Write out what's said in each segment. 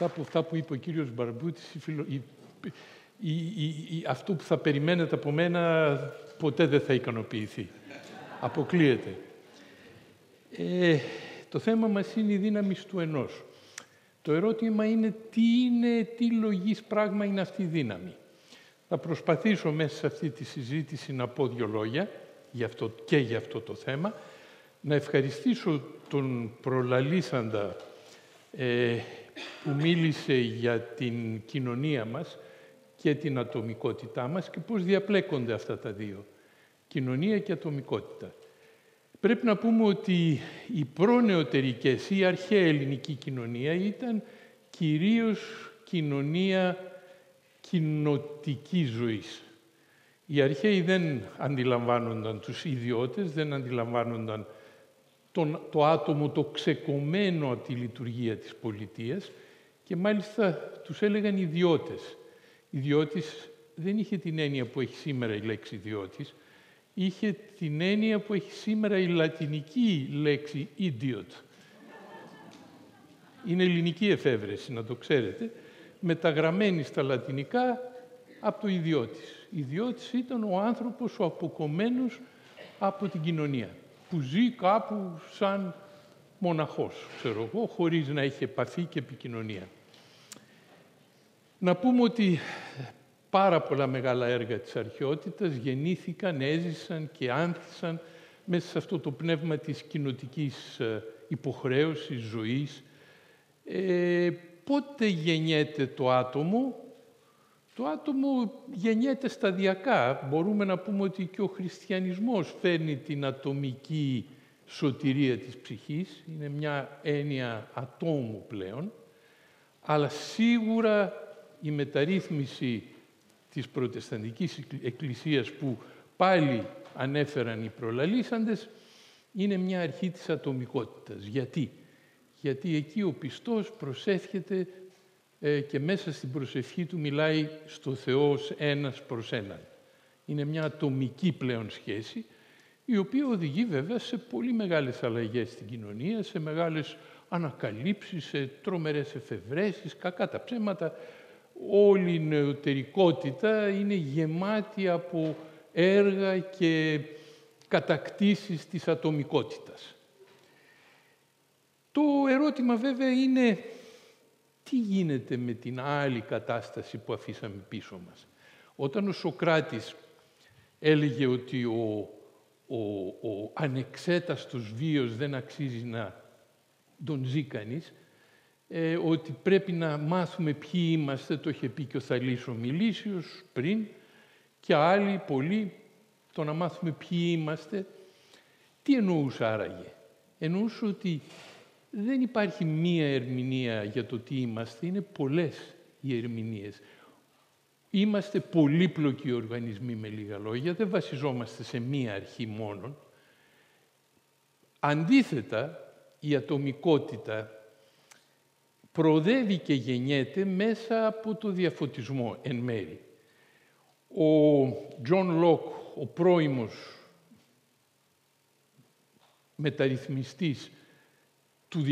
μετά από αυτά που είπε ο κύριος Μπαρμπούτης, αυτό που θα περιμένετε από μένα ποτέ δεν θα ικανοποιηθεί. Αποκλείεται. Το θέμα μας είναι η δύναμη του ενός. Το ερώτημα είναι τι λογής πράγμα είναι αυτή η δύναμη. Θα προσπαθήσω μέσα σε αυτή τη συζήτηση να πω δύο λόγια για αυτό το θέμα. Να ευχαριστήσω τον προλαλήσαντα που μίλησε για την κοινωνία μας και την ατομικότητά μας και πώς διαπλέκονται αυτά τα δύο, κοινωνία και ατομικότητα. Πρέπει να πούμε ότι οι προνεωτερικές ή η αρχαία ελληνική κοινωνία ήταν κυρίως κοινωνία κοινοτικής ζωής. Οι αρχαίοι δεν αντιλαμβάνονταν τους ιδιώτες, δεν αντιλαμβάνονταν το άτομο το ξεκομμένο από τη λειτουργία της πολιτείας και μάλιστα τους έλεγαν ιδιώτες. Ιδιώτης δεν είχε την έννοια που έχει σήμερα η λέξη ιδιώτης, είχε την έννοια που έχει σήμερα η λατινική λέξη idiot. Είναι ελληνική εφεύρεση, να το ξέρετε, μεταγραμμένη στα λατινικά από το ιδιώτης. Ιδιώτης ήταν ο άνθρωπος ο αποκομμένος από την κοινωνία, που ζει κάπου σαν μοναχός, ξέρω εγώ, χωρίς να έχει επαφή και επικοινωνία. Να πούμε ότι πάρα πολλά μεγάλα έργα της αρχαιότητας γεννήθηκαν, έζησαν και άνθησαν μέσα σε αυτό το πνεύμα της κοινοτικής υποχρέωσης, ζωής. Πότε γεννιέται το άτομο? Το άτομο γεννιέται σταδιακά. Μπορούμε να πούμε ότι και ο χριστιανισμός φέρνει την ατομική σωτηρία της ψυχής. Είναι μια έννοια ατόμου πλέον. Αλλά σίγουρα η μεταρρύθμιση της Προτεσταντικής Εκκλησίας που πάλι ανέφεραν οι προλαλήσαντες είναι μια αρχή της ατομικότητας. Γιατί? Γιατί εκεί ο πιστός προσεύχεται και μέσα στην προσευχή του μιλάει στο Θεό ως ένας προς έναν. Είναι μια ατομική πλέον σχέση, η οποία οδηγεί βέβαια σε πολύ μεγάλες αλλαγές στην κοινωνία, σε μεγάλες ανακαλύψεις, σε τρομερές εφευρέσεις, κακά τα ψέματα. Όλη η νεωτερικότητα είναι γεμάτη από έργα και κατακτήσεις της ατομικότητας. Το ερώτημα βέβαια είναι τι γίνεται με την άλλη κατάσταση που αφήσαμε πίσω μας. Όταν ο Σωκράτης έλεγε ότι ο ανεξέταστος βίος δεν αξίζει να τον ζει κανείς, ότι πρέπει να μάθουμε ποιοι είμαστε, το είχε πει και ο Θαλής ο Μιλήσιος πριν και άλλοι πολλοί, το να μάθουμε ποιοι είμαστε. Τι εννοούσε άραγε? Εννοούσε ότι δεν υπάρχει μία ερμηνεία για το τι είμαστε, είναι πολλές οι ερμηνείες. Είμαστε πολύπλοκοι οργανισμοί με λίγα λόγια, δεν βασιζόμαστε σε μία αρχή μόνον. Αντίθετα, η ατομικότητα προοδεύει και γεννιέται μέσα από το διαφωτισμό εν μέρη. Ο Τζον Λοκ, ο πρώιμος μεταρρυθμιστής του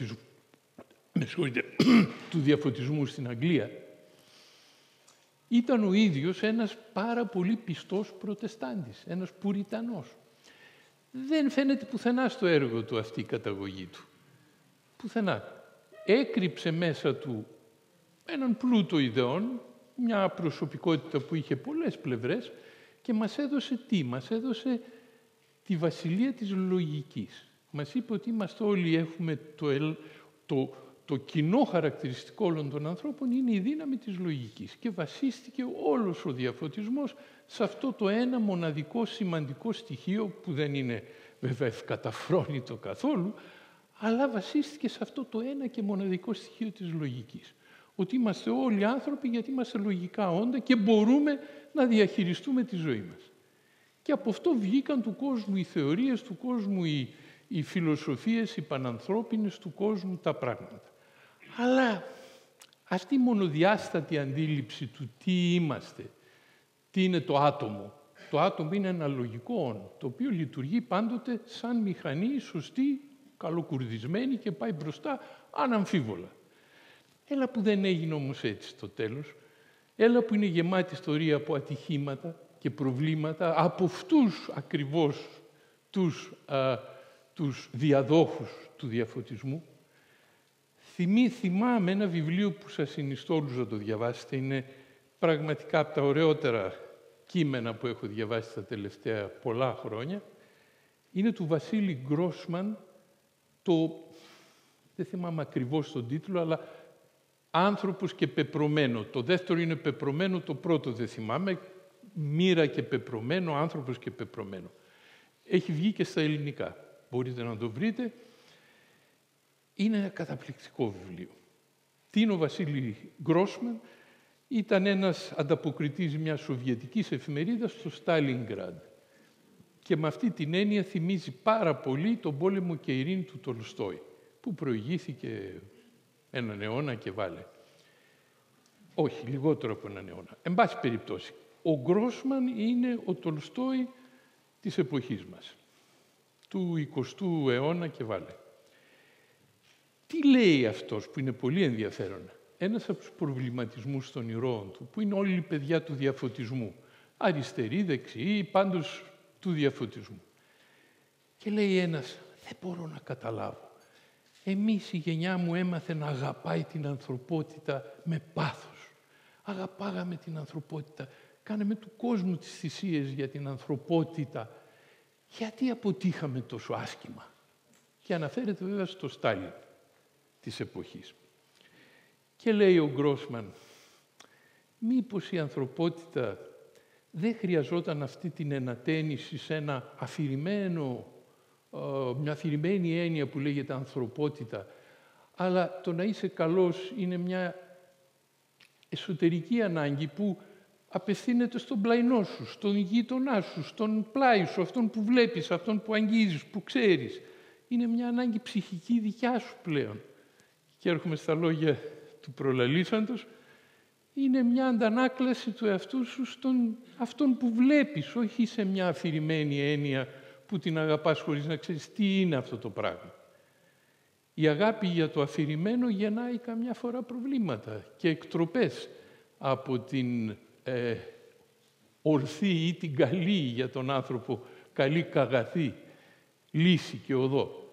διαφωτισμού στην Αγγλία, ήταν ο ίδιος ένας πάρα πολύ πιστός προτεστάντης, ένας πουριτανός. Δεν φαίνεται πουθενά στο έργο του αυτή η καταγωγή του. Πουθενά. Έκρυψε μέσα του έναν πλούτο ιδεών, μια προσωπικότητα που είχε πολλές πλευρές και μας έδωσε τι? Μας έδωσε τη βασιλεία της λογικής. Μας είπε ότι είμαστε όλοι, έχουμε το κοινό χαρακτηριστικό όλων των ανθρώπων είναι η δύναμη της λογικής και βασίστηκε όλος ο διαφωτισμός σε αυτό το ένα μοναδικό σημαντικό στοιχείο που δεν είναι βέβαια ευκαταφρόνητο καθόλου, αλλά βασίστηκε σε αυτό το ένα και μοναδικό στοιχείο της λογικής. Ότι είμαστε όλοι άνθρωποι γιατί είμαστε λογικά όντα και μπορούμε να διαχειριστούμε τη ζωή μας. Και από αυτό βγήκαν του κόσμου οι θεωρίες, του κόσμου οι φιλοσοφίες, οι πανανθρώπινες, του κόσμου τα πράγματα. Αλλά αυτή η μονοδιάστατη αντίληψη του τι είμαστε, τι είναι το άτομο. Το άτομο είναι ένα λογικό όν, το οποίο λειτουργεί πάντοτε σαν μηχανή σωστή, καλοκουρδισμένη και πάει μπροστά αναμφίβολα. Έλα που δεν έγινε όμως έτσι στο τέλος. Έλα που είναι γεμάτη ιστορία από ατυχήματα και προβλήματα από αυτούς ακριβώς τους διαδόχους του διαφωτισμού. Θυμάμαι ένα βιβλίο που σας συνιστώ όλους να το διαβάσετε. Είναι πραγματικά από τα ωραιότερα κείμενα που έχω διαβάσει τα τελευταία πολλά χρόνια. Είναι του Βασίλη Γκρόσμαν, δεν θυμάμαι ακριβώς τον τίτλο, αλλά «Άνθρωπος και πεπρωμένο». Το δεύτερο είναι «Πεπρωμένο», το πρώτο δεν θυμάμαι. «Μοίρα και πεπρωμένο», «Άνθρωπος και πεπρωμένο». Έχει βγει και στα ελληνικά. Μπορείτε να το βρείτε. Είναι ένα καταπληκτικό βιβλίο. Τι είναι ο Βασίλη Γκρόσμαν? Ήταν ένας ανταποκριτής μιας σοβιετικής εφημερίδας στο Στάλινγκραντ. Και με αυτή την έννοια θυμίζει πάρα πολύ τον πόλεμο και ειρήνη του Τολστόη, που προηγήθηκε έναν αιώνα και βάλε. Όχι, λιγότερο από έναν αιώνα. Εν πάση περιπτώσει, ο Γκρόσμαν είναι ο Τολστόη της εποχής μας, του 20ου αιώνα και βάλε. Τι λέει αυτός που είναι πολύ ενδιαφέρον? Ένας από τους προβληματισμούς των ηρώων του, που είναι όλοι οι παιδιά του διαφωτισμού, αριστεροί, δεξιοί, πάντως του διαφωτισμού. Και λέει ένας, δεν μπορώ να καταλάβω. Εμείς η γενιά μου έμαθε να αγαπάει την ανθρωπότητα με πάθος. Αγαπάγαμε την ανθρωπότητα. Κάναμε του κόσμου τις θυσίες για την ανθρωπότητα. Γιατί αποτύχαμε τόσο άσχημα? Και αναφέρεται βέβαια στο Στάλιν της εποχής. Και λέει ο Γκρόσμαν, μήπως η ανθρωπότητα δεν χρειαζόταν αυτή την ενατένιση σε ένα μια αφηρημένη έννοια που λέγεται ανθρωπότητα, αλλά το να είσαι καλός είναι μια εσωτερική ανάγκη που απευθύνεται στον πλαϊνό σου, στον γείτονά σου, στον πλάι σου, αυτόν που βλέπεις, αυτόν που αγγίζεις, που ξέρεις. Είναι μια ανάγκη ψυχική δικιά σου πλέον. Και έρχομαι στα λόγια του προλαλήσαντος, είναι μια αντανάκλαση του εαυτού σου στον αυτόν που βλέπεις, όχι σε μια αφηρημένη έννοια που την αγαπάς χωρίς να ξέρεις τι είναι αυτό το πράγμα. Η αγάπη για το αφηρημένο γεννάει καμιά φορά προβλήματα και εκτροπές από την ορθή ή την καλή για τον άνθρωπο, καλή καγαθή, λύση και οδό.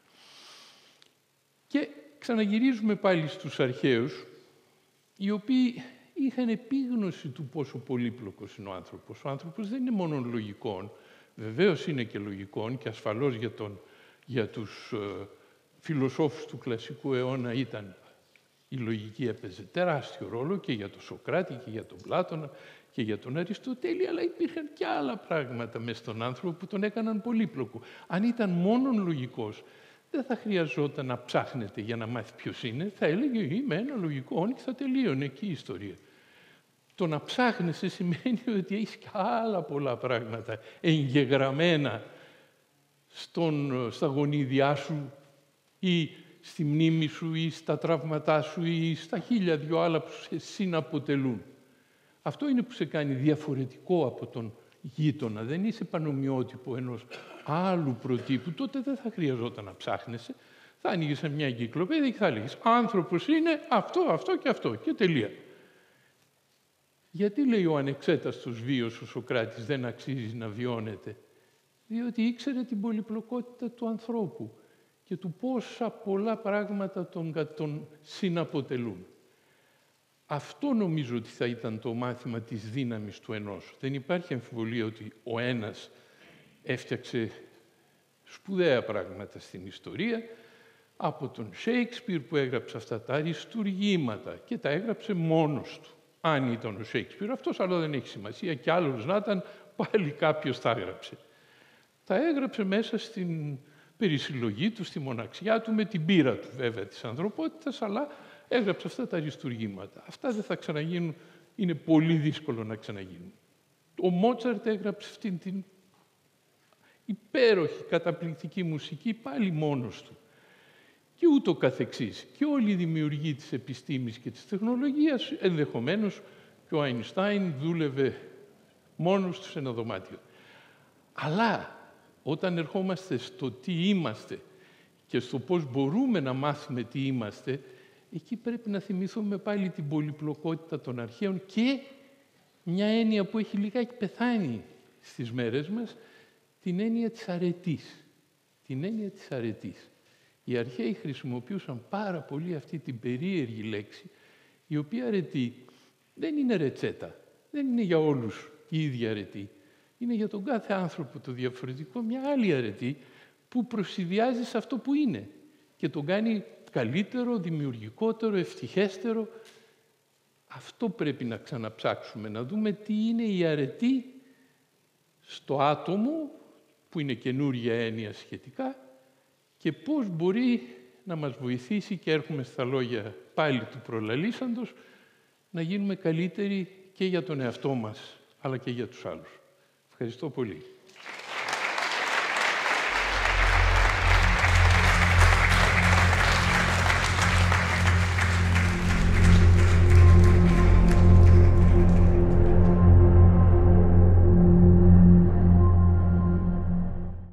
Και ξαναγυρίζουμε πάλι στους αρχαίους, οι οποίοι είχαν επίγνωση του πόσο πολύπλοκος είναι ο άνθρωπος. Ο άνθρωπος δεν είναι μόνο λογικών, βεβαίως είναι και λογικών και ασφαλώς για τους φιλοσόφους του κλασικού αιώνα η λογική έπαιζε τεράστιο ρόλο και για τον Σωκράτη και για τον Πλάτωνα και για τον Αριστοτέλη, αλλά υπήρχαν και άλλα πράγματα μες στον άνθρωπο που τον έκαναν πολύπλοκο. Αν ήταν μόνον λογικός, δεν θα χρειαζόταν να ψάχνετε για να μάθει ποιος είναι. Θα έλεγε είμαι ένα λογικό όν και θα τελείωνε εκεί η ιστορία. Το να ψάχνεσαι σημαίνει ότι έχεις και άλλα πολλά πράγματα εγγεγραμμένα στα γονίδια σου ή στη μνήμη σου ή στα τραύματά σου ή στα 1000 άλλα που σε συναποτελούν. Αυτό είναι που σε κάνει διαφορετικό από τον γείτονα. Δεν είσαι πανομοιότυπο ενός άλλου προτύπου. Τότε δεν θα χρειαζόταν να ψάχνεσαι. Θα άνοιγες μια εγκυκλοπαίδεια και θα έλεγες άνθρωπος είναι αυτό, αυτό και αυτό και τελεία. Γιατί λέει ο ανεξέταστος βίος ο Σωκράτης δεν αξίζει να βιώνεται? Διότι ήξερε την πολυπλοκότητα του ανθρώπου και του πόσα πολλά πράγματα τον συναποτελούν. Αυτό νομίζω ότι θα ήταν το μάθημα της δύναμης του ενός. Δεν υπάρχει αμφιβολία ότι ο ένας έφτιαξε σπουδαία πράγματα στην ιστορία, από τον Σέιξπιρ που έγραψε αυτά τα αριστουργήματα και τα έγραψε μόνος του. Αν ήταν ο Σέιξπιρ αυτός, αλλά δεν έχει σημασία, και άλλος να ήταν, πάλι κάποιος τα έγραψε. Τα έγραψε μέσα στην περισυλλογή του, στη μοναξιά του, με την πείρα του βέβαια της ανθρωπότητας, αλλά έγραψε αυτά τα αριστουργήματα. Αυτά δεν θα ξαναγίνουν, είναι πολύ δύσκολο να ξαναγίνουν. Ο Μότσαρτ έγραψε αυτήν την υπέροχη, καταπληκτική μουσική πάλι μόνος του. Και ούτω καθεξής. Και όλοι οι δημιουργοί της επιστήμης και της τεχνολογίας, ενδεχομένως και ο Αϊνστάιν δούλευε μόνος του σε ένα δωμάτιο. Αλλά όταν ερχόμαστε στο τι είμαστε και στο πώς μπορούμε να μάθουμε τι είμαστε, εκεί πρέπει να θυμηθούμε πάλι την πολυπλοκότητα των αρχαίων και μια έννοια που έχει λιγάκι πεθάνει στις μέρες μας, την έννοια της αρετής. Την έννοια της αρετής. Οι αρχαίοι χρησιμοποιούσαν πάρα πολύ αυτή την περίεργη λέξη, η οποία αρετή δεν είναι ρετσέτα, δεν είναι για όλους η ίδια αρετή. Είναι για τον κάθε άνθρωπο το διαφορετικό μια άλλη αρετή που προσυδειάζει σε αυτό που είναι και τον κάνει καλύτερο, δημιουργικότερο, ευτυχέστερο. Αυτό πρέπει να ξαναψάξουμε, να δούμε τι είναι η αρετή στο άτομο, που είναι καινούργια έννοια σχετικά, και πώς μπορεί να μας βοηθήσει, και έρχομαι στα λόγια πάλι του προλαλήσαντος, να γίνουμε καλύτεροι και για τον εαυτό μας, αλλά και για τους άλλους. Ευχαριστώ πολύ.